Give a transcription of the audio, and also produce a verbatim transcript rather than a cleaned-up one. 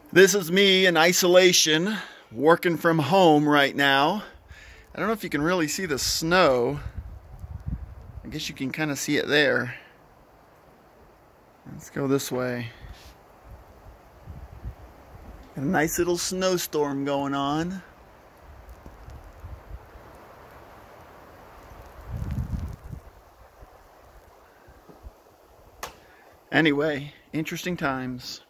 This is me in isolation, working from home right now. I don't know if you can really see the snow. I guess you can kind of see it there. Let's go this way. Got a nice little snowstorm going on. Anyway, interesting times.